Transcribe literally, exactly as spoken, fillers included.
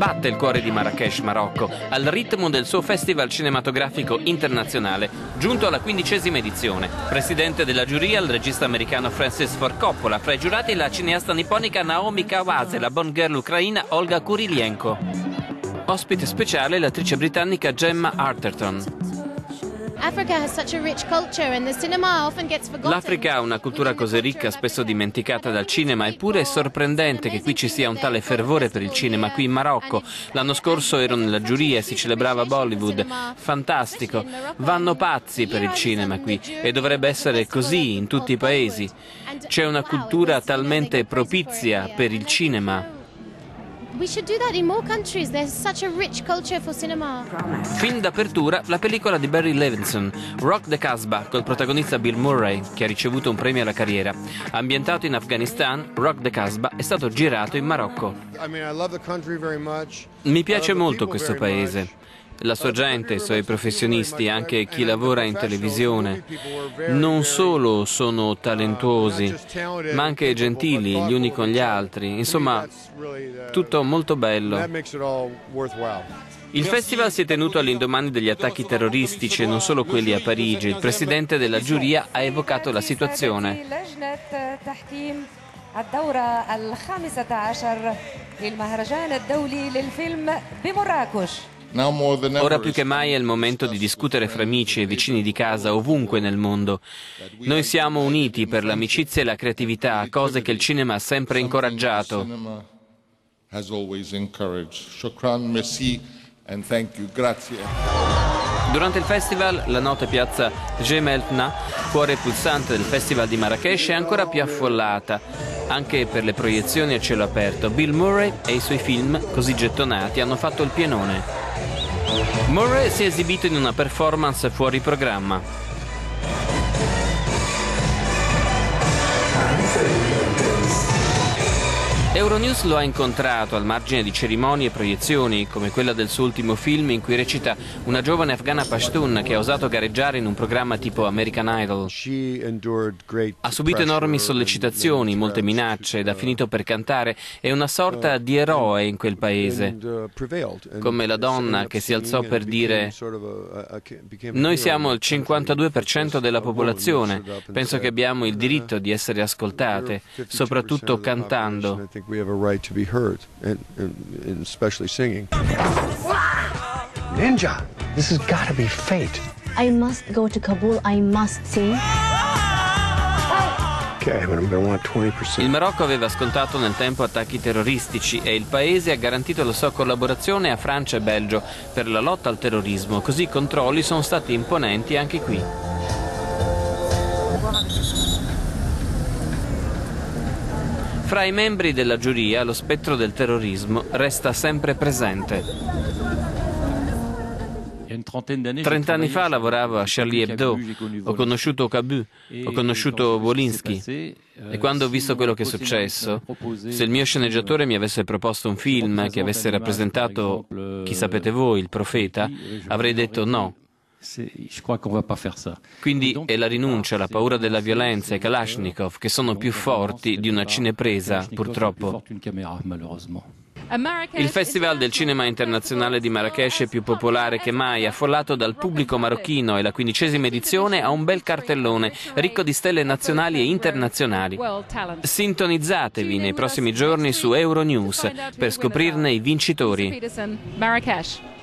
batte il cuore di Marrakech, Marocco, al ritmo del suo festival cinematografico internazionale, giunto alla quindicesima edizione. Presidente della giuria il regista americano Francis Ford Coppola, fra i giurati la cineasta nipponica Naomi Kawase e la Bond girl ucraina Olga Kurylenko. Ospite speciale l'attrice britannica Gemma Arterton. L'Africa ha una cultura così ricca, spesso dimenticata dal cinema, eppure è sorprendente che qui ci sia un tale fervore per il cinema, qui in Marocco. L'anno scorso ero nella giuria e si celebrava Bollywood. Fantastico, vanno pazzi per il cinema qui e dovrebbe essere così in tutti i paesi. C'è una cultura talmente propizia per il cinema. Fin d'apertura la pellicola di Barry Levinson, Rock the Casbah, col protagonista Bill Murray, che ha ricevuto un premio alla carriera. Ambientato in Afghanistan, Rock the Casbah è stato girato in Marocco. Mi piace molto questo paese. La sua gente, i suoi professionisti, anche chi lavora in televisione, non solo sono talentuosi, ma anche gentili gli uni con gli altri. Insomma, tutto molto bello. Il festival si è tenuto all'indomani degli attacchi terroristici e non solo quelli a Parigi. Il presidente della giuria ha evocato la situazione. الدورة الخامسة عشر للمهرجان الدولي للفيلم بمراكش. Ora più che mai è il momento di discutere fra amici e vicini di casa ovunque nel mondo. Noi siamo uniti per l'amicizia e la creatività, cose che il cinema ha sempre incoraggiato. Durante il festival la nota piazza Gemeltna, cuore pulsante del festival di Marrakech, è ancora più affollata, anche per le proiezioni a cielo aperto. Bill Murray e i suoi film, così gettonati, hanno fatto il pienone. Murray si è esibito in una performance fuori programma. Euronews lo ha incontrato al margine di cerimonie e proiezioni, come quella del suo ultimo film in cui recita una giovane afghana pashtun che ha osato gareggiare in un programma tipo American Idol. Ha subito enormi sollecitazioni, molte minacce ed ha finito per cantare. È una sorta di eroe in quel paese, come la donna che si alzò per dire: noi siamo il cinquantadue per cento della popolazione, penso che abbiamo il diritto di essere ascoltate, soprattutto cantando. We have a right to be heard, and, and, and especially singing. Ninja, this has got to be fate. I must go to Kabul. I must sing. Okay, but I'm gonna want twenty percent. Il Marocco aveva scontato nel tempo attacchi terroristici e il paese ha garantito la sua collaborazione a Francia e Belgio per la lotta al terrorismo, così i controlli sono stati imponenti anche qui. Fra i membri della giuria lo spettro del terrorismo resta sempre presente. Trent'anni fa lavoravo a Charlie Hebdo, ho conosciuto Cabu, ho conosciuto Wolinski e quando ho visto quello che è successo, se il mio sceneggiatore mi avesse proposto un film che avesse rappresentato, chi sapete voi, il profeta, avrei detto no. Quindi è la rinuncia, la paura della violenza e Kalashnikov che sono più forti di una cinepresa, purtroppo. Il Festival del Cinema Internazionale di Marrakech è più popolare che mai, affollato dal pubblico marocchino, e la quindicesima edizione ha un bel cartellone ricco di stelle nazionali e internazionali. Sintonizzatevi nei prossimi giorni su Euronews per scoprirne i vincitori.